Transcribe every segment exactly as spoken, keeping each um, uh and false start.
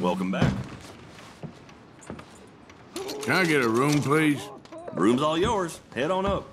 Welcome back. Can I get a room, please? Room's all yours. Head on up.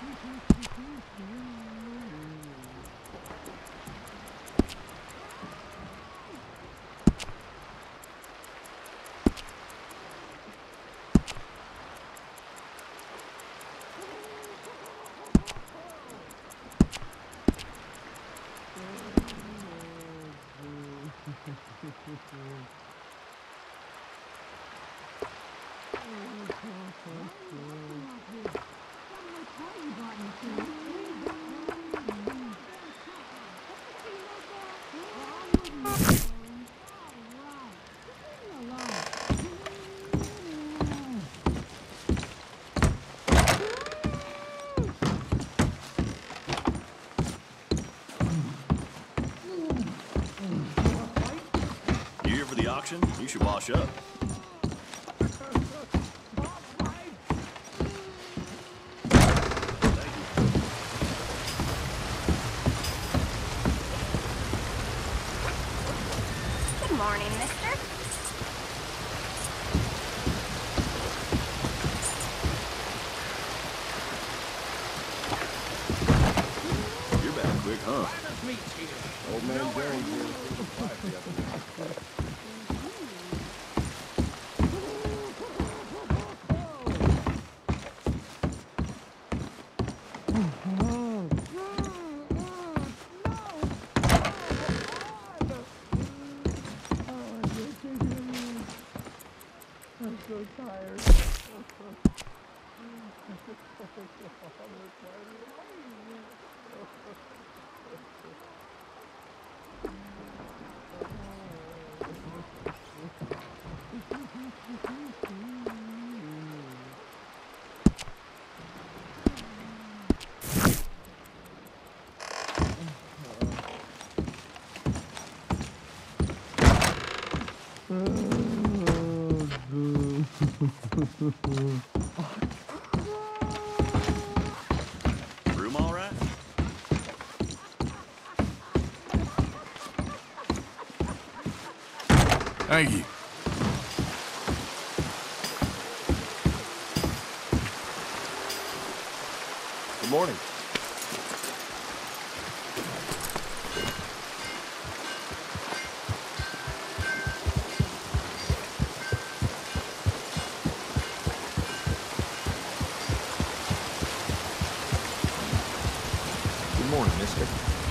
You here for the auction? You should wash up. Good morning, mister. You're back quick, huh? Old man Jerry here was five the other night. Room all right? Thank you. Good morning. Good morning, mister.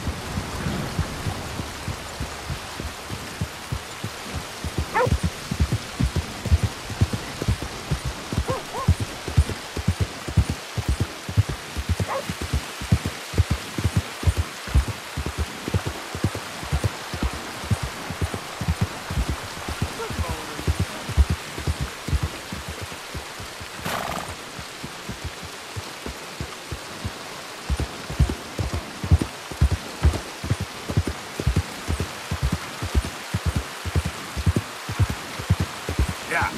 Yeah.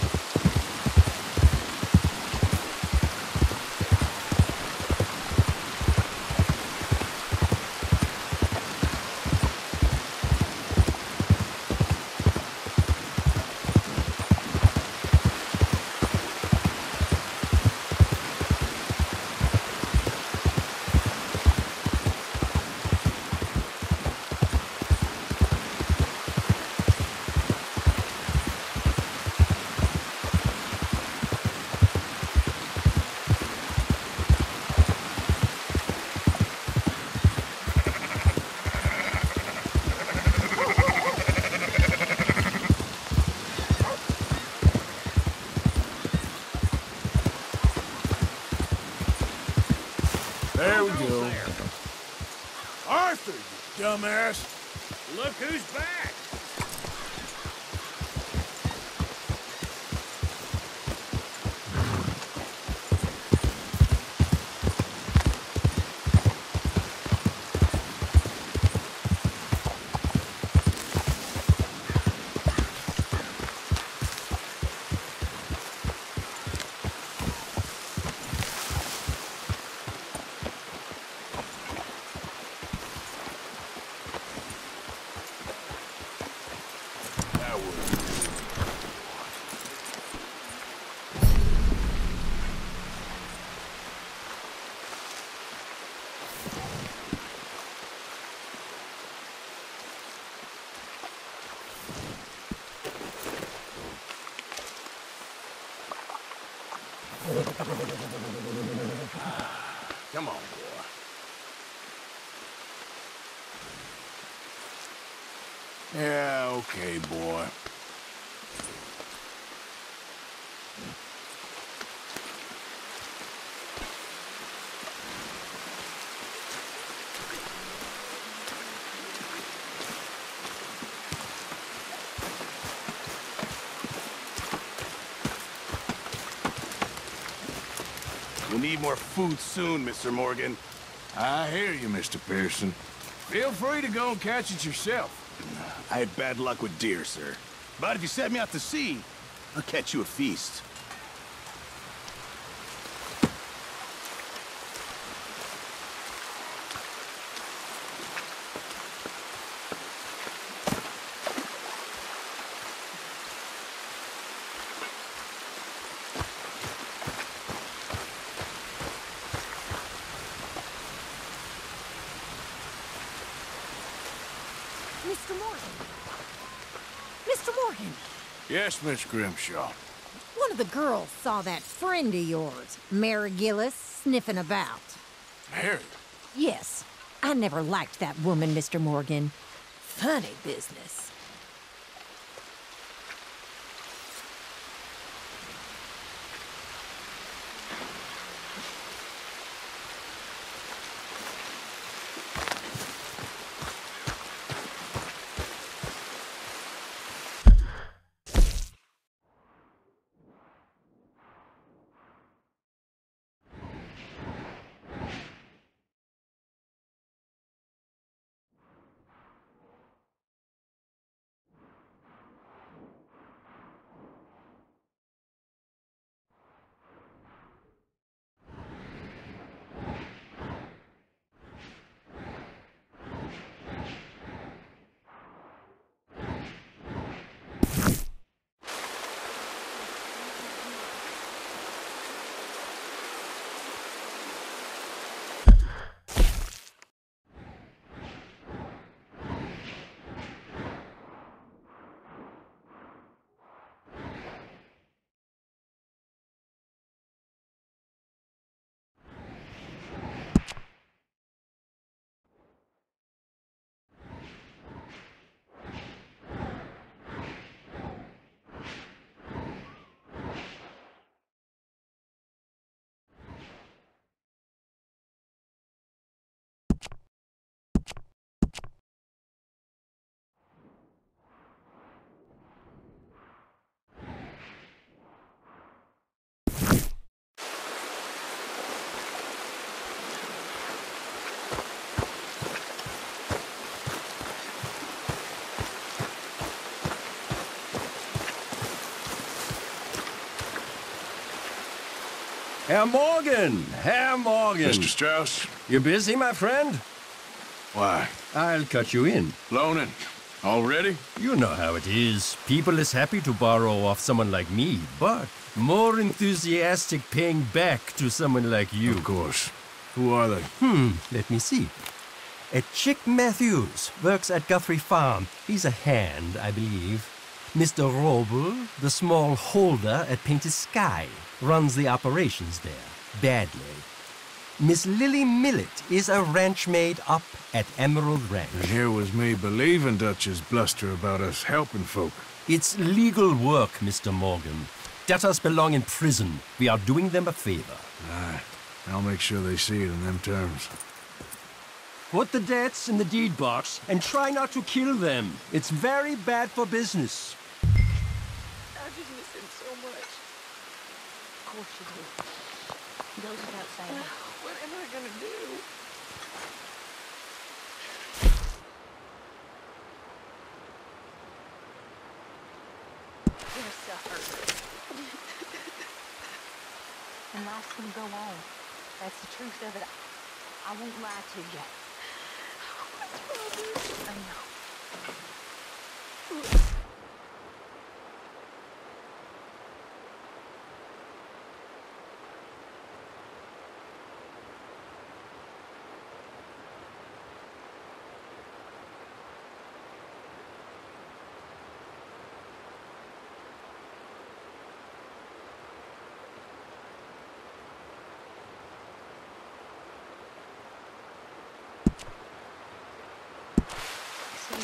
There we go. Arthur, you dumbass. Look who's back! That was... Come on, boy. Yeah, okay, boy. We'll need more food soon, Mister Morgan. I hear you, Mister Pearson. Feel free to go and catch it yourself. I had bad luck with deer, sir. But if you set me out to sea, I'll catch you a feast. Mister Morgan. Mister Morgan. Yes, Miss Grimshaw. One of the girls saw that friend of yours, Mary Gillis, sniffing about. Mary? Yes. I never liked that woman, Mister Morgan. Funny business. Herr Morgan! Herr Morgan! Mister Strauss? You busy, my friend? Why? I'll cut you in. Loaning? Already? You know how it is. People is happy to borrow off someone like me, but more enthusiastic paying back to someone like you. Of course. Who are they? Hmm, let me see. A Chick Matthews works at Guthrie Farm. He's a hand, I believe. Mister Roble, the small holder at Painted Sky, runs the operations there, badly. Miss Lily Millet is a ranch maid up at Emerald Ranch. And here was me believing Dutch's bluster about us helping folk. It's legal work, Mister Morgan. Debtors belong in prison. We are doing them a favor. Aye. I'll make sure they see it in them terms. Put the debts in the deed box and try not to kill them. It's very bad for business. I just miss him so much. Of course you do. Goes without saying. What am I gonna do? You're a sufferer. And life's gonna go on. That's the truth of it. I won't lie to you. I know.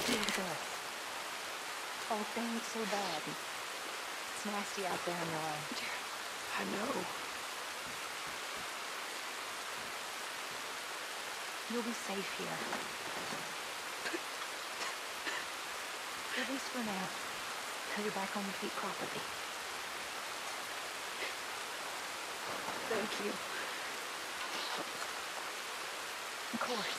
Stay with us. Oh, things so bad. It's nasty out there in L A. I know. You'll be safe here. At least for now. Till you're back on your feet properly. Thank you. Of course.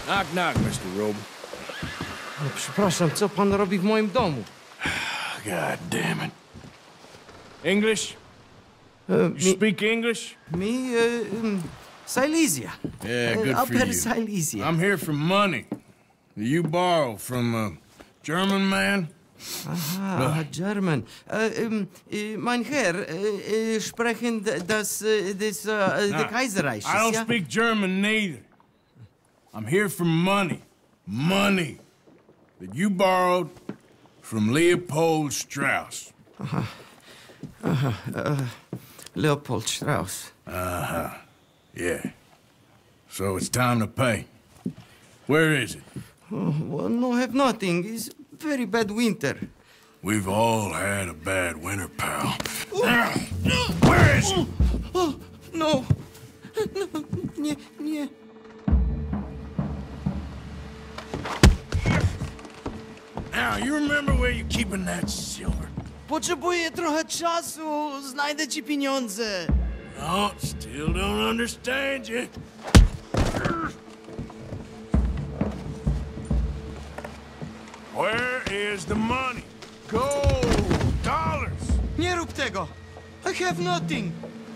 Knock, knock, mister Roble. No, przepraszam, co pan robi w moim domu? God damn it. English? Uh, You me, speak English? me, uh, um, Silesia. Yeah, good uh, for Upper you. Silesia. I'm here for money that you borrow from a German man. Ah, German. Uh, um, uh, mein Herr, uh, uh, sprechen das, uh, das, uh, the Nah, Kaiserreich, I don't ja? speak German neither. I'm here for money. Money that you borrowed from Leopold Strauss. Leopold Strauss. Uh-huh. Yeah. So it's time to pay. Where is it? Oh, well, no, have nothing. It's very bad winter. We've all had a bad winter, pal. Where is it? Oh, no. No, nie, nie. Now, you remember where you're keeping that silver? Potrzebuję trochę czasu. Znajdę ci pieniądze. No, still don't understand you. Where is the money? Gold, dollars. Nie rób tego. I have nothing.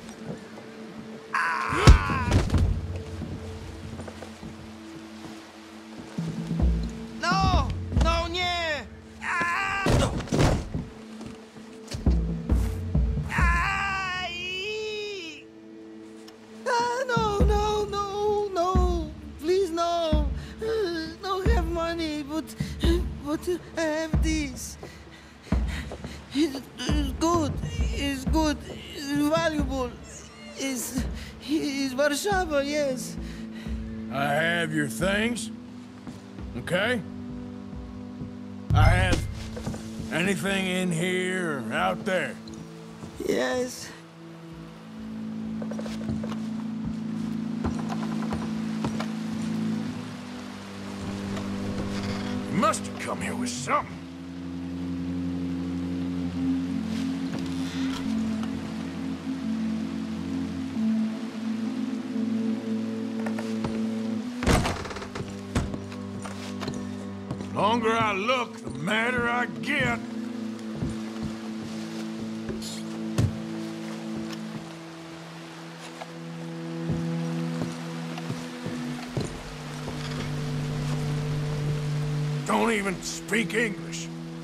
No! No, nie! Ai! Ah, no, no, no, no. Please, no. Uh, don't have money, but, but I have this. It's, it's good. It's good. It's valuable. It's, it's Warszawa, yes. I have your things, okay? I have anything in here or out there. Yes. You must have come here with something. The longer I look, the madder I get. Don't even speak English.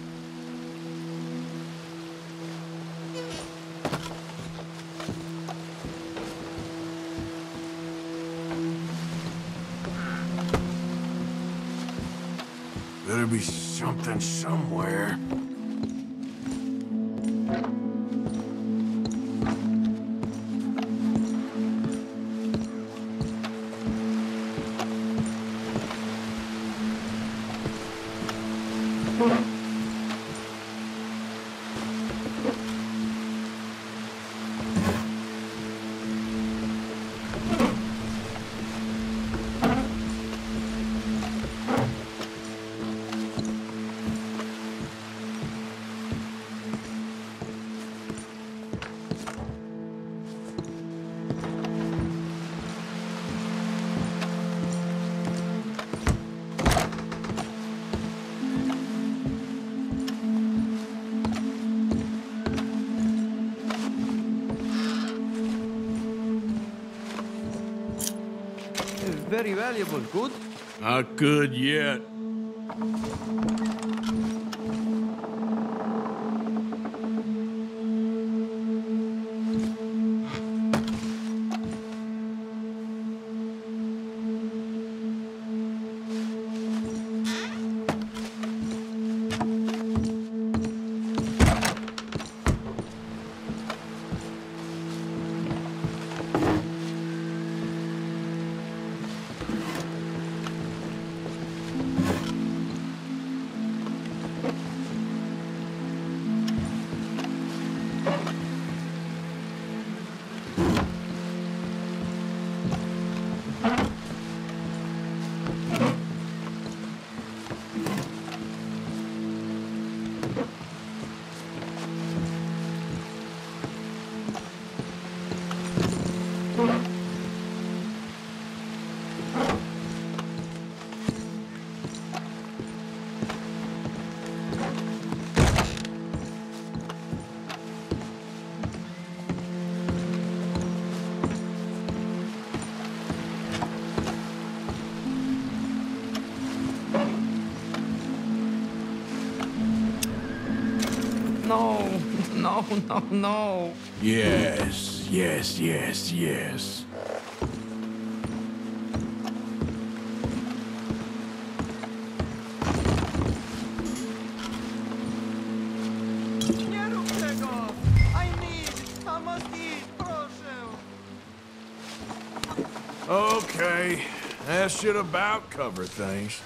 Better be something somewhere. Very valuable. Good? Not good yet. No, no, no, no. Yes, yes, yes, yes. Nie rób tego! I need, I must eat, proszę! Okay, that should about cover things.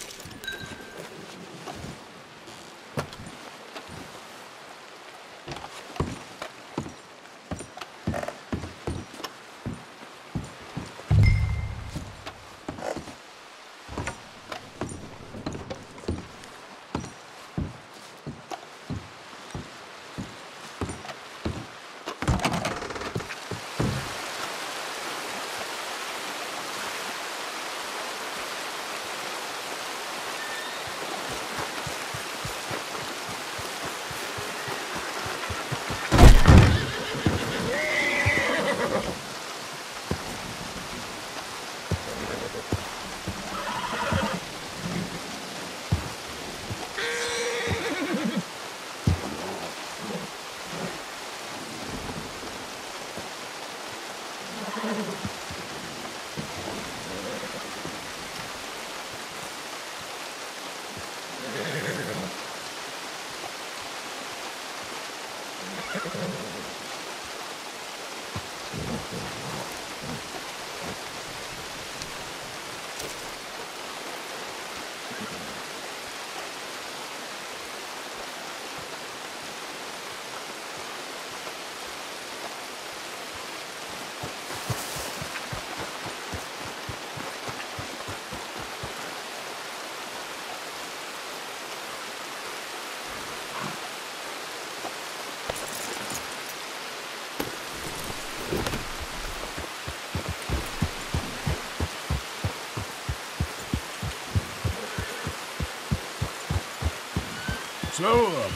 So, uh,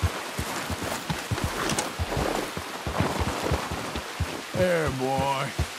there, boy.